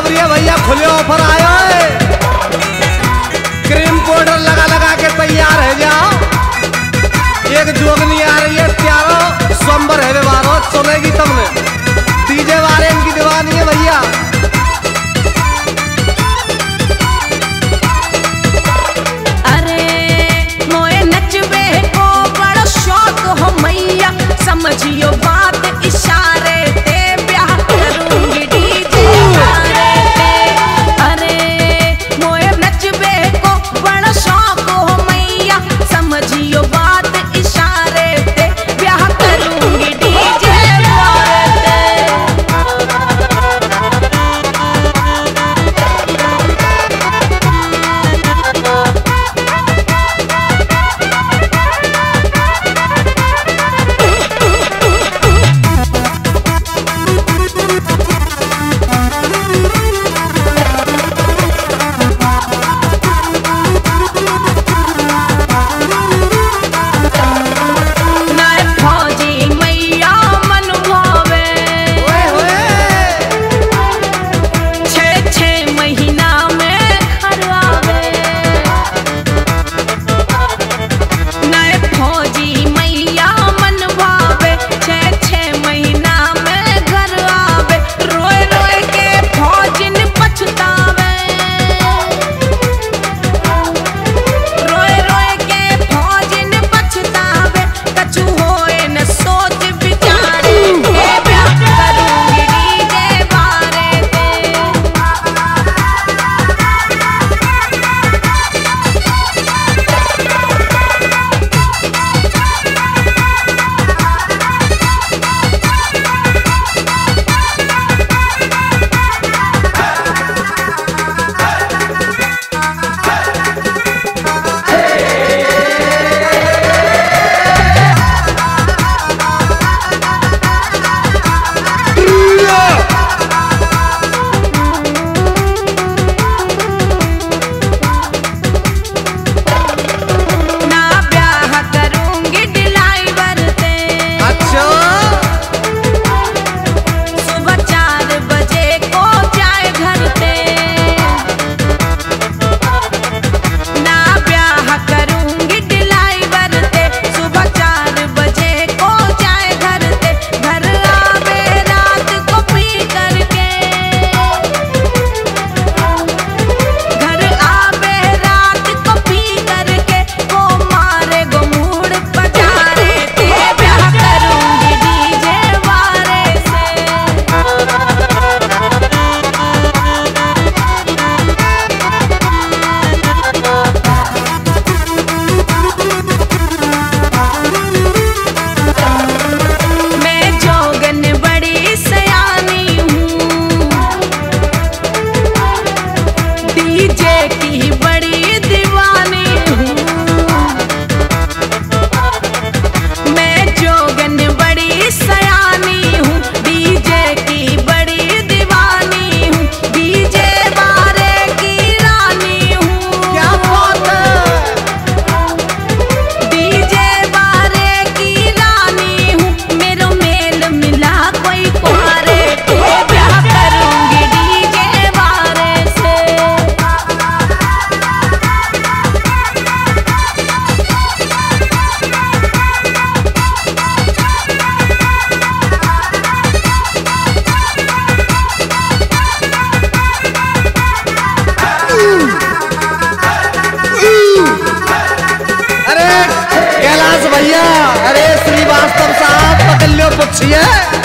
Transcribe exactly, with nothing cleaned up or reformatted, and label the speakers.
Speaker 1: खुशखबरी है भैया, खुले ऑफर आयो है। क्रीम पाउडर लगा लगा के तैयार है जाओ। एक जोगनी आ रही है प्यारो स्वंबर है बारो सुनेगी तुमने। डीजे वाले इनकी दीवानी है भैया।
Speaker 2: अरे मोए नचबे को बड़ा शौक हो मैया, समझियो बात इशारे ते ब्याह करूंगी डीजे वाले ते। अरे मोए नचबे को बड़ा शौक हो मैया, समझियो बात इशारे ते ब्याह करूंगी डीजे वाले ते।
Speaker 1: भैया अरे श्रीवास्तव साहब पकड़ लो पूछिए।